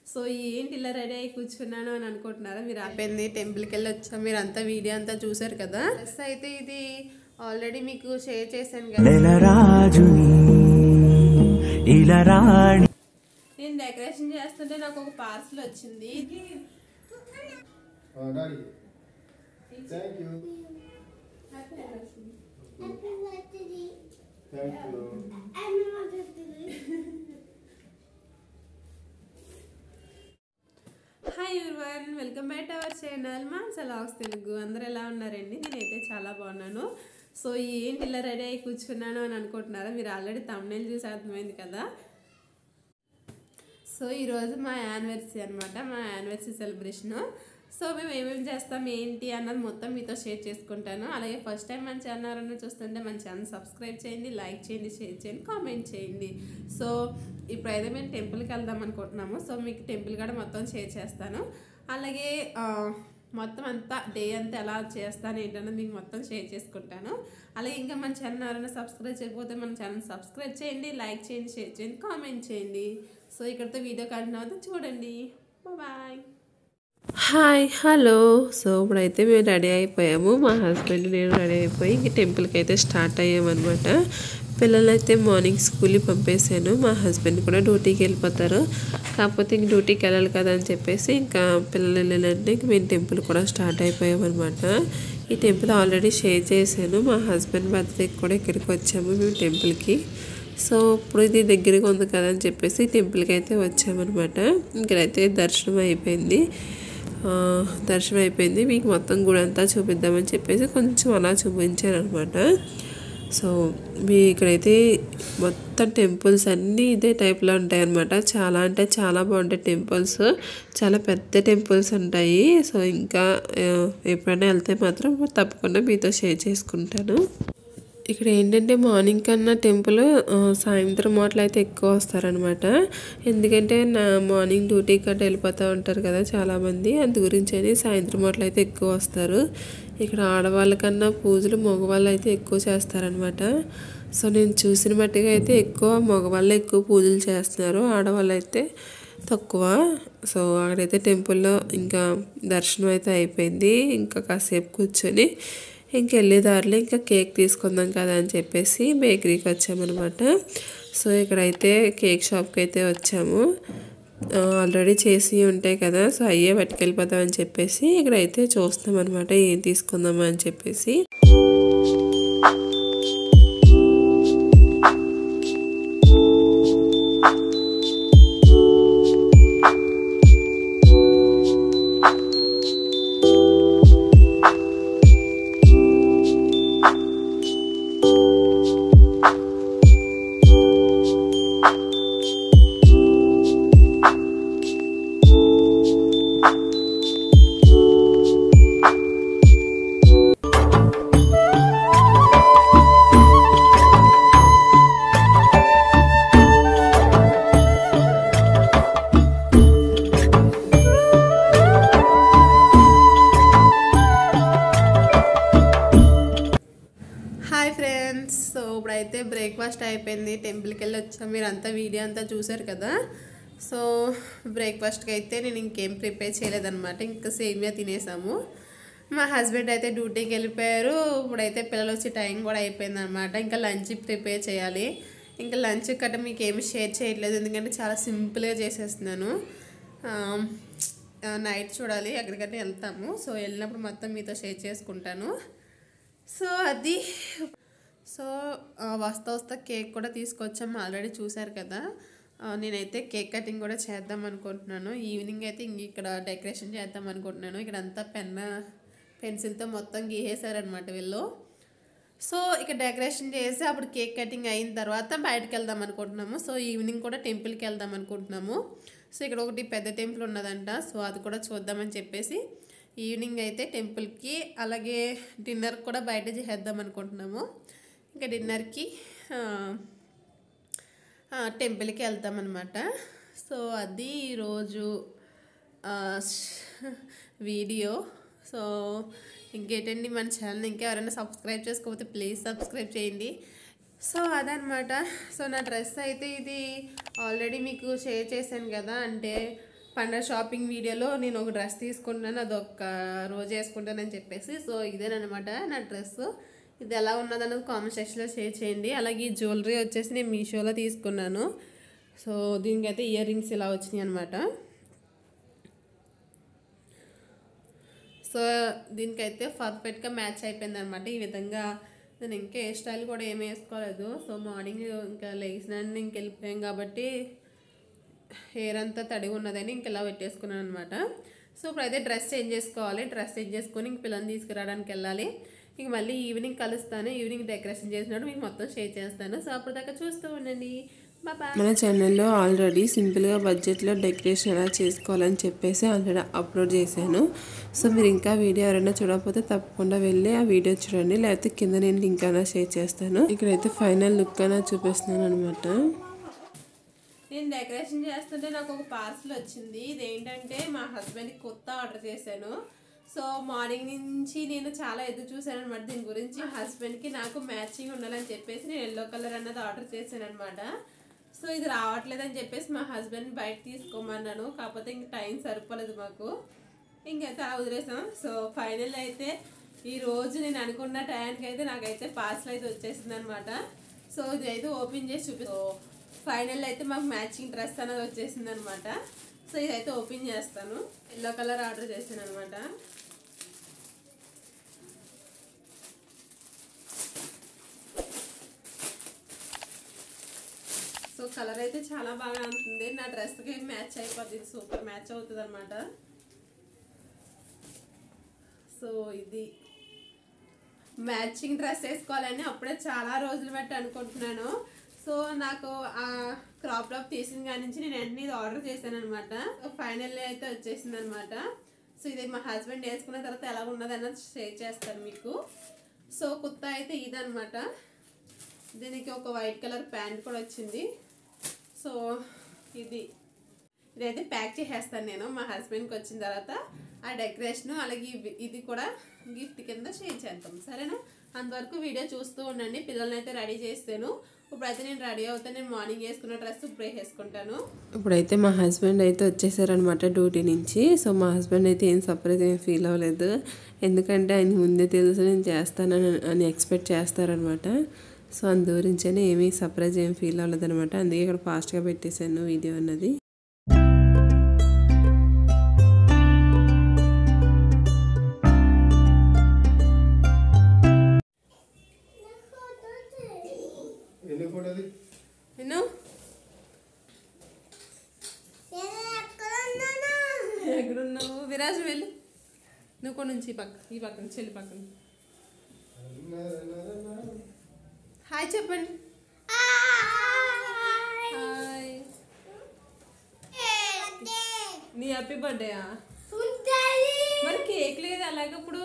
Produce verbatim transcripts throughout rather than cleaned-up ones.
So ఏంటి ఇలా ready అయ్యి కూర్చున్నాను అని అనుకుంటున్నారా మీరు? అయిపోయింది, టెంపుల్కి వెళ్ళి వచ్చాం, మీరు అంతా వీడియో అంతా చూసారు కదా. డ్రెస్ అయితే ఇది ఆల్రెడీ మీకు షేర్ చేశాను కదా. నేను డెకరేషన్ చేస్తుంటే నాకు ఒక పార్సల్ వచ్చింది. Hi everyone, welcome back to our channel Mansa vlogs Telugu. అందరూ ఎలా ఉన్నారండి? నేనైతే చాలా బాగున్నాను. సో ఏంటి ఇలా రెడీ అయ్యి కూర్చున్నాను అని అనుకుంటున్నారా? మీరు ఆల్రెడీ థంబ్నెయిల్ చూసి అర్థమైంది కదా. సో ఈరోజు మా యానివర్సరీ అనమాట, మా యానివర్సరీ సెలబ్రేషను. సో మేము ఏమేమి చేస్తాం ఏంటి అన్నది మొత్తం మీతో షేర్ చేసుకుంటాను. అలాగే ఫస్ట్ టైం మన ఛానల్ చూస్తుంటే మన ఛానల్ సబ్స్క్రైబ్ చేయండి, లైక్ చేయండి, షేర్ చేయండి, కామెంట్ చేయండి. సో ఇప్పుడైతే మేము టెంపుల్కి వెళ్దాం అనుకుంటున్నాము. సో మీకు టెంపుల్ కూడా మొత్తం షేర్ చేస్తాను. అలాగే మొత్తం అంతా డే అంతా ఎలా చేస్తాను ఏంటన్నది మీకు మొత్తం షేర్ చేసుకుంటాను. అలాగే ఇంకా మన ఛానల్ ఎవరైనా సబ్స్క్రైబ్ చేయకపోతే మన ఛానల్ సబ్స్క్రైబ్ చేయండి, లైక్ చేయండి, షేర్ చేయండి, కామెంట్ చేయండి. సో ఇక్కడితో వీడియో కంటిన్యూ అవుతుంది, చూడండి. బాయ్. Hi, hello. సో ఇప్పుడైతే మేము రెడీ అయిపోయాము. మా హస్బెండ్ నేను రెడీ అయిపోయి ఇంక టెంపుల్కి అయితే స్టార్ట్ అయ్యామన్నమాట. పిల్లలు అయితే మార్నింగ్ స్కూల్కి పంపేశాను. మా హస్బెండ్ కూడా డ్యూటీకి వెళ్ళిపోతారు. కాకపోతే ఇంక డ్యూటీకి వెళ్ళాలి కదా అని చెప్పేసి ఇంకా పిల్లలు వెళ్ళాలంటే ఇంక మేము టెంపుల్ కూడా స్టార్ట్ అయిపోయామన్నమాట. ఈ టెంపుల్ ఆల్రెడీ షేర్ చేశాను. మా హస్బెండ్ బర్త్డేకి కూడా ఇక్కడికి వచ్చాము మేము టెంపుల్కి. సో ఇప్పుడు ఇది దగ్గరగా ఉంది కదా అని చెప్పేసి టెంపుల్కి అయితే వచ్చామన్నమాట. ఇక్కడైతే దర్శనం అయిపోయింది దర్శనం అయిపోయింది మీకు మొత్తం గుడి అంతా చూపిద్దామని చెప్పేసి కొంచెం అలా చూపించాను అనమాట. సో మీ ఇక్కడైతే మొత్తం టెంపుల్స్ అన్నీ ఇదే టైప్లో ఉంటాయి అన్నమాట. చాలా అంటే చాలా బాగుంటాయి టెంపుల్స్, చాలా పెద్ద టెంపుల్స్ ఉంటాయి. సో ఇంకా ఎప్పుడైనా వెళ్తే మాత్రం తప్పకుండా మీతో షేర్ చేసుకుంటాను. ఇక్కడ ఏంటంటే మార్నింగ్ కన్నా టెంపుల్ సాయంత్రం మాటలు అయితే ఎక్కువ వస్తారనమాట. ఎందుకంటే నా మార్నింగ్ డ్యూటీకి గట్రా వెళ్ళిపోతూ ఉంటారు కదా చాలామంది, అందు గురించి అని సాయంత్రం మాటలు అయితే ఎక్కువ వస్తారు. ఇక్కడ ఆడవాళ్ళకన్నా పూజలు మగవాళ్ళు అయితే ఎక్కువ చేస్తారనమాట. సో నేను చూసిన మట్టుగా అయితే ఎక్కువ మగవాళ్ళు ఎక్కువ పూజలు చేస్తున్నారు, ఆడవాళ్ళు అయితే తక్కువ. సో అక్కడైతే టెంపుల్లో ఇంకా దర్శనం అయితే అయిపోయింది. ఇంకా కాసేపు కూర్చొని ఇంకెళ్ళే దారిలో ఇంకా కేక్ తీసుకుందాం కదా అని చెప్పేసి బేకరీకి వచ్చామన్నమాట. సో ఇక్కడైతే కేక్ షాప్కి అయితే వచ్చాము. ఆల్రెడీ చేసి ఉంటాయి కదా, సో అయ్యే పట్టుకెళ్ళిపోతామని చెప్పేసి ఇక్కడైతే చూస్తాం అనమాట ఏం తీసుకుందామా అని చెప్పేసి. సో ఇప్పుడైతే బ్రేక్ఫాస్ట్ అయిపోయింది, టెంపుల్కి వెళ్ళి వచ్చాము, మీరు అంతా వీడియో అంతా చూసారు కదా. సో బ్రేక్ఫాస్ట్కి అయితే నేను ఇంకేం ప్రిపేర్ చేయలేదన్నమాట, ఇంకా సేమియా తినేసాము. మా హస్బెండ్ అయితే డ్యూటీకి వెళ్ళిపోయారు. ఇప్పుడైతే పిల్లలు వచ్చి టైం కూడా అయిపోయింది అనమాట. ఇంకా లంచ్ ప్రిపేర్ చేయాలి. ఇంకా లంచ్ కట్ట మీకు ఏమి షేర్ చేయట్లేదు, ఎందుకంటే చాలా సింపుల్గా చేసేస్తున్నాను. నైట్ చూడాలి ఎక్కడికైనా వెళ్తాము. సో వెళ్ళినప్పుడు మొత్తం మీతో షేర్ చేసుకుంటాను. సో అది సో వస్తా వస్తా కేక్ కూడా తీసుకొచ్చాము, ఆల్రెడీ చూసారు కదా. నేనైతే కేక్ కటింగ్ కూడా చేద్దాం అనుకుంటున్నాను. ఈవినింగ్ అయితే ఇంక ఇక్కడ డెకరేషన్ చేద్దాం అనుకుంటున్నాను. ఇక్కడ అంతా పెన్ పెన్సిల్తో మొత్తం గీసేసారనమాట వీళ్ళు. సో ఇక డెకరేషన్ చేసి అప్పుడు కేక్ కటింగ్ అయిన తర్వాత బయటకు వెళ్దాం అనుకుంటున్నాము. సో ఈవినింగ్ కూడా టెంపుల్కి వెళ్దాం అనుకుంటున్నాము. సో ఇక్కడ ఒకటి పెద్ద టెంపుల్ ఉన్నదంట, సో అది కూడా చూద్దామని చెప్పేసి ఈవినింగ్ అయితే టెంపుల్కి, అలాగే డిన్నర్ కూడా బయట చేద్దాం అనుకుంటున్నాము. ఇంకా డిన్నర్కి టెంపుల్కి వెళ్తామన్నమాట. సో అది ఈరోజు వీడియో. సో ఇంకేంటండి, మన ఛానల్ ఇంకా ఎవరైనా సబ్స్క్రైబ్ చేసుకోకపోతే ప్లీజ్ సబ్స్క్రైబ్ చేయండి. సో అదనమాట. సో నా డ్రెస్ అయితే ఇది ఆల్రెడీ మీకు షేర్ చేశాను కదా, అంటే పండగ షాపింగ్ వీడియోలో నేను ఒక డ్రెస్ తీసుకుంటాను, అది ఒక్క రోజు వేసుకుంటానని చెప్పేసి. సో ఇదేనమాట నా డ్రెస్. ఇది ఎలా ఉన్నదన్నది కామెంట్ సెక్షన్లో షేర్ చేయండి. అలాగే ఈ జ్యువెలరీ వచ్చేసి నేను మీషోలో తీసుకున్నాను. సో దీనికైతే ఇయర్ రింగ్స్ ఇలా వచ్చినాయి అనమాట. సో దీనికైతే పర్ఫెక్ట్గా మ్యాచ్ అయిపోయింది అనమాట. ఈ విధంగా నేను ఇంకా హెయిర్ స్టైల్ కూడా ఏమి వేసుకోలేదు. సో మార్నింగ్ ఇంకా లేచిన ఇంక వెళ్ళిపోయాం కాబట్టి హెయిర్ అంతా తడిగా ఉన్నదని ఇంక ఇలా పెట్టేసుకున్నాను అనమాట. సో ఇప్పుడైతే డ్రెస్ చేంజ్ చేసుకోవాలి. డ్రెస్ చేంజ్ చేసుకొని ఇంక పిల్లల్ని తీసుకురావడానికి వెళ్ళాలి. ఇంక మళ్ళీ ఈవినింగ్ కలుస్తాను. ఈవినింగ్ డెకరేషన్ చేసినప్పుడు మీకు మొత్తం షేర్ చేస్తాను. సో అప్పటిదాకా చూస్తూ ఉండండి. మన ఛానల్లో ఆల్రెడీ సింపుల్గా బడ్జెట్లో డెకరేషన్ ఎలా చేసుకోవాలని చెప్పేసి ఆల్రెడీ అప్లోడ్ చేశాను. సో మీరు ఇంకా వీడియో ఎవరైనా చూడకపోతే తప్పకుండా వెళ్ళి ఆ వీడియో చూడండి, లేకపోతే కింద నేను లింక్ అయినా షేర్ చేస్తాను. ఇక్కడైతే ఫైనల్ లుక్ అయినా చూపిస్తున్నాను అనమాట. నేను డెకరేషన్ చేస్తుంటే నాకు ఒక పార్సల్ వచ్చింది. ఇదేంటంటే మా హస్బెండ్కి కొత్త ఆర్డర్ చేశాను. సో మార్నింగ్ నుంచి నేను చాలా ఎదురు చూశాను అనమాట దీని గురించి. హస్బెండ్కి నాకు మ్యాచింగ్ ఉండాలని చెప్పేసి నేను ఎల్లో కలర్ అన్నది ఆర్డర్ చేశాను అనమాట. సో ఇది రావట్లేదని చెప్పేసి మా హస్బెండ్ బయట తీసుకోమన్నాను. కాకపోతే ఇంక టైం సరిపోలేదు మాకు, ఇంకైతే అలా వదిలేసాం. సో ఫైనల్ అయితే ఈరోజు నేను అనుకున్న టైంకి అయితే నాకైతే పార్సల్ అయితే వచ్చేసింది అనమాట. సో ఇది అయితే ఓపెన్ చేసి చూపి సో ఫైనల్ అయితే మాకు మ్యాచింగ్ డ్రెస్ అనేది వచ్చేసింది అనమాట. సో ఇదైతే ఓపెన్ చేస్తాను. ఎల్లో కలర్ ఆర్డర్ చేశాను అనమాట. సో కలర్ అయితే చాలా బాగా ఉంటుంది, నా డ్రెస్కి మ్యాచ్ అయిపోద్ది, సూపర్ మ్యాచ్ అవుతుంది అనమాట. సో ఇది మ్యాచింగ్ డ్రెస్ వేసుకోవాలని అప్పుడే చాలా రోజులు బట్టి అనుకుంటున్నాను. సో నాకు ఆ క్రాప్ టాప్ తీసిన కాడి నుంచి నేను వెంటనే ఇది ఆర్డర్ చేశాను అనమాట. ఫైనల్లీ అయితే వచ్చేసింది అనమాట. సో ఇది మా హస్బెండ్ వేసుకున్న తర్వాత ఎలా ఉన్నది అన్నది షేర్ చేస్తాను మీకు. సో కుర్తా అయితే ఇదనమాట. దీనికి ఒక వైట్ కలర్ ప్యాంట్ కూడా వచ్చింది. సో ఇది ఇదైతే ప్యాక్ చేసేస్తాను నేను మా హస్బెండ్కి వచ్చిన తర్వాత. ఆ డెకరేషన్ అలాగే ఇది కూడా గిఫ్ట్ కింద షేర్ చేద్దాం, సరేనా? అంతవరకు వీడియో చూస్తూ ఉండండి. పిల్లల్ని అయితే రెడీ చేస్తాను. ఇప్పుడైతే నేను రెడీ అవుతాను. నేను మార్నింగ్ వేసుకున్న డ్రెస్ ఇప్పుడే వేసుకుంటాను. ఇప్పుడైతే మా హస్బెండ్ అయితే వచ్చేసారనమాట డ్యూటీ నుంచి. సో మా హస్బెండ్ అయితే ఏం సర్ప్రైజ్ ఏం ఫీల్ అవ్వలేదు, ఎందుకంటే ఆయన ముందే తెలుసు నేను చేస్తానని అని ఎక్స్పెక్ట్ చేస్తారనమాట. సో అందు గురించనే ఏమీ సర్ప్రైజ్ ఏం ఫీల్ అవ్వలేదు అనమాట. అందుకే ఇక్కడ ఫాస్ట్గా పెట్టేశాను వీడియో అన్నది. ఎక్కడున్నావు విరాజ్? వెళ్ళి నువ్వు కూడా నుంచి ఈ పక్క ఈ పక్కన చెల్లి పక్కన హాయ్ చెప్పండి. హాయ్. నీ హ్యాపీ బర్త్డేయా? మరి కేక్ లేదు అలాగే. ఇప్పుడు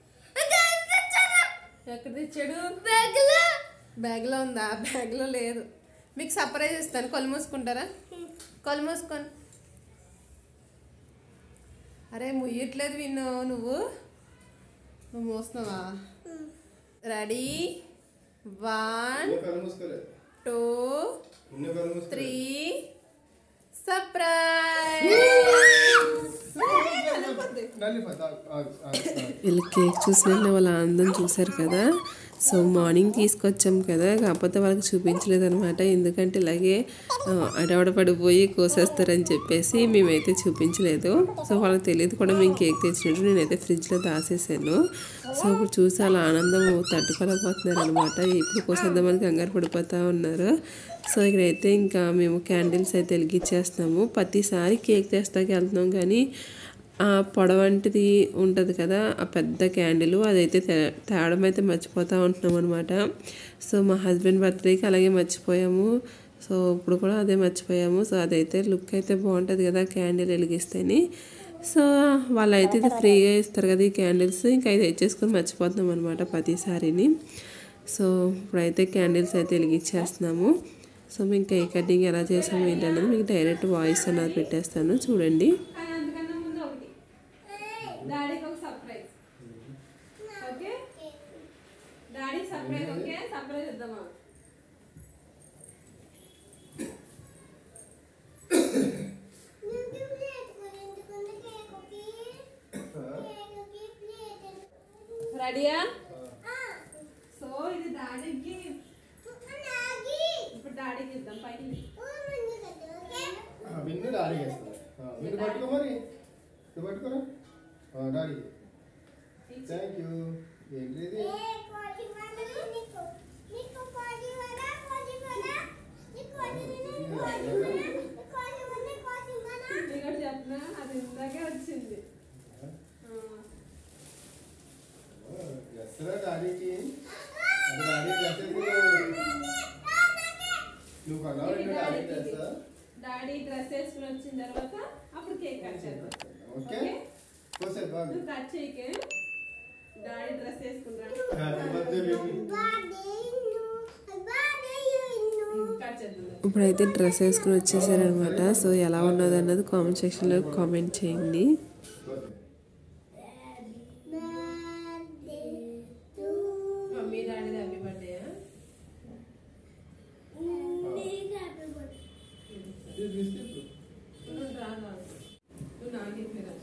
ఎక్కడ తెచ్చాడు? బ్యాగ్లో ఉందా? బ్యాగ్లో లేదు. మీకు సర్ప్రైజ్ ఇస్తాను, కళ్ళు మూసుకుంటారా? కళ్ళు మూసుకొని. అరే ముయ్యట్లేదు విన్ను, నువ్వు నువ్వు మోస్తున్నావా? Ready, one two three, surprise. వీళ్ళు కేక్ చూసిన వాళ్ళ ఆనందం చూసారు కదా. సో మార్నింగ్ తీసుకొచ్చాం కదా, కాకపోతే వాళ్ళకి చూపించలేదు అనమాట. ఎందుకంటే ఇలాగే అడవడ పడిపోయి కోసేస్తారని చెప్పేసి మేమైతే చూపించలేదు. సో వాళ్ళకి తెలియదు కూడా మేము కేక్ తెచ్చినట్టు. నేనైతే ఫ్రిడ్జ్లో దాసేసాను. సో ఇప్పుడు చూసి అలా ఆనందం తట్టుకోలేకపోతున్నారు అనమాట. ఇప్పుడు కోసేద్దామని కంగారు పడిపోతూ ఉన్నారు. సో ఇక్కడైతే ఇంకా మేము క్యాండిల్స్ అయితే వెలిగించేస్తాము. ప్రతిసారి కేక్ తెస్తాకి వెళ్తున్నాం కానీ ఆ పొడవంటిది ఉంటుంది కదా, ఆ పెద్ద క్యాండిల్ అదైతే తేవడం అయితే మర్చిపోతూ ఉంటున్నాం అనమాట. సో మా హస్బెండ్ బర్త్డేకి అలాగే మర్చిపోయాము. సో ఇప్పుడు కూడా అదే మర్చిపోయాము. సో అదైతే లుక్ అయితే బాగుంటుంది కదా క్యాండిల్ వెలిగిస్తేని. సో వాళ్ళైతే ఇది ఫ్రీగా ఇస్తారు కదా ఈ క్యాండిల్స్, ఇంకా ఇది తెచ్చేసుకొని మర్చిపోతున్నాం అనమాట ప్రతిసారిని. సో ఇప్పుడైతే క్యాండిల్స్ అయితే వెలిగించేస్తున్నాము. సో మేము కేక్ కటింగ్ ఎలా చేసాము ఏంటన్నది మీకు డైరెక్ట్ వాయిస్ అన్నది పెట్టేస్తాను, చూడండి. డాడీకి ఒక surprise. Okay daddy surprise. Okay surprise ఇద్దామా? రెడీయా? సో ఇది డాడీకి ఇప్పుడు డాడీకి ఇద్దాం పైకి. విన్ను డాడీ చేస్తాను. విన్ను పట్టుకో మరి నువ్వు పట్టుకోరా డాడీ. Thank you. ఏంటిది? చెప్పనా అది ఇందాకే వచ్చింది. డ్రెస్రా డాడీకి. అది డాడీ డ్రెస్ నువ్వు కొన్నావు డాడీ డ్రెస్. డాడీ డ్రెస్ వేసుకుని వచ్చిన తర్వాత అప్పుడు కేక్ కట్ చేద్దాం. ఓకే కోసే బాగా నువ్వు కట్ చేయకే. డాడీ డ్రెస్ వేసుకుంటాడు. Happy birthday baby. కట్ చేద్దాం. ఇప్పుడైతే డ్రెస్ వేసుకుని వచ్చేసారనమాట. సో ఎలా ఉన్నది అన్నది కామెంట్ సెక్షన్లో కామెంట్ చేయండి. Mummy daddy happy birthday. రాగా నువ్వు నాకు చెప్పిరా.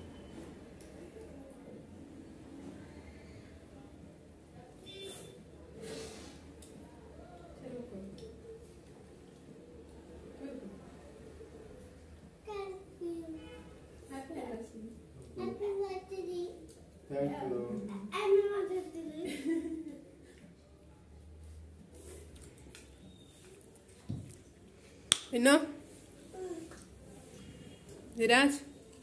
Thank you. వినో విరాజ్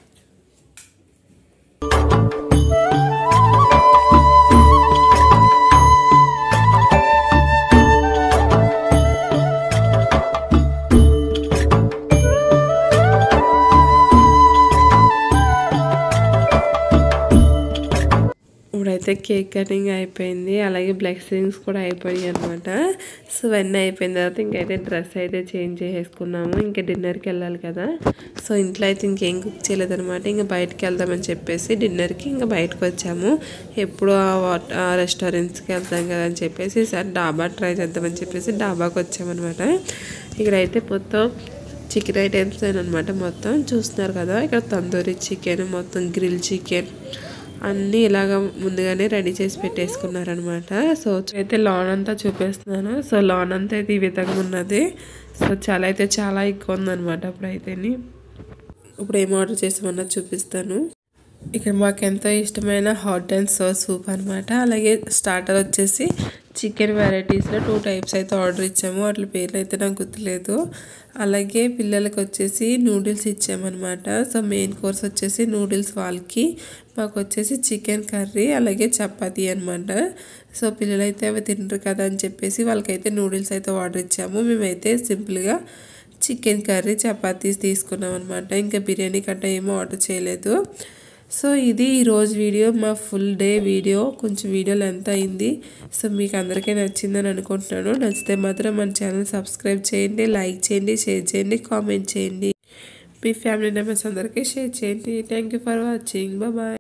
ఇప్పుడైతే కేక్ కటింగ్ అయిపోయింది, అలాగే బ్లెస్సింగ్స్ కూడా అయిపోయాయి అనమాట. సో ఇవన్నీ అయిపోయిన తర్వాత ఇంకైతే డ్రెస్ అయితే చేంజ్ చేసేసుకున్నాము. ఇంకా డిన్నర్కి వెళ్ళాలి కదా. సో ఇంట్లో అయితే ఇంకేం కుక్ చేయలేదన్నమాట. ఇంకా బయటకు వెళ్దామని చెప్పేసి డిన్నర్కి ఇంకా బయటకు వచ్చాము. ఎప్పుడు ఆ రెస్టారెంట్స్కి వెళ్తాం కదా అని చెప్పేసి ఈసారి డాబా ట్రై చేద్దామని చెప్పేసి డాబాకి వచ్చామన్నమాట. ఇక్కడైతే మొత్తం చికెన్ ఐటమ్స్ అనమాట. మొత్తం చూస్తున్నారు కదా, ఇక్కడ తందూరి చికెన్, మొత్తం గ్రిల్ చికెన్ అన్నీ ఇలాగ ముందుగానే రెడీ చేసి పెట్టేసుకున్నారనమాట. సో అయితే లాన్ అంతా చూపిస్తున్నాను. సో లాన్ అంతా అయితే ఈ విధంగా ఉన్నది. సో చాలా అయితే చాలా ఎక్కువ ఉందన్నమాట. అప్పుడైతే ఇప్పుడు ఏం ఆర్డర్ చేసామన్నది చూపిస్తాను. ఇక్కడ మాకు ఎంతో ఇష్టమైన హాట్ అండ్ సోర్ సూప్ అనమాట. అలాగే స్టార్టర్ వచ్చేసి చికెన్ వెరైటీస్లో టూ టైప్స్ అయితే ఆర్డర్ ఇచ్చాము. వాటి పేర్లు అయితే నాకు గుర్తులేదు. అలాగే పిల్లలకి వచ్చేసి నూడిల్స్ ఇచ్చామన్నమాట. సో మెయిన్ కోర్స్ వచ్చేసి నూడిల్స్ వాళ్ళకి, మాకు వచ్చేసి చికెన్ కర్రీ అలాగే చపాతీ అనమాట. సో పిల్లలైతే అవి తినరు కదా అని చెప్పేసి వాళ్ళకైతే నూడిల్స్ అయితే ఆర్డర్ ఇచ్చాము. మేమైతే సింపుల్గా చికెన్ కర్రీ చపాతీస్ తీసుకున్నాం అనమాట. ఇంకా బిర్యానీ కట్ట ఏమో ఆర్డర్ చేయలేదు. సో ఇది ఈరోజు వీడియో, మా ఫుల్ డే వీడియో. కొంచెం వీడియో లెంత్ అయింది. సో మీకు అందరికీ నచ్చిందని అనుకుంటున్నాను. నచ్చితే మాత్రం మన ఛానల్ సబ్స్క్రైబ్ చేయండి, లైక్ చేయండి, షేర్ చేయండి, కామెంట్ చేయండి. మీ ఫ్యామిలీ మెంబర్స్ అందరికీ షేర్ చేయండి. Thank you for watching. Bye.